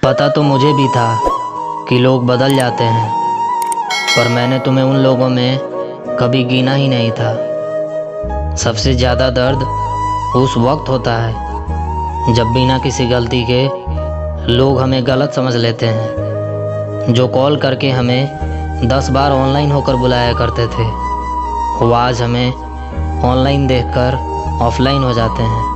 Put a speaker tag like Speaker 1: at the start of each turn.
Speaker 1: पता तो मुझे भी था कि लोग बदल जाते हैं, पर मैंने तुम्हें उन लोगों में कभी गिना ही नहीं था। सबसे ज़्यादा दर्द उस वक्त होता है जब बिना किसी गलती के लोग हमें गलत समझ लेते हैं। जो कॉल करके हमें 10 बार ऑनलाइन होकर बुलाया करते थे, वो आज हमें ऑनलाइन देखकर ऑफलाइन हो जाते हैं।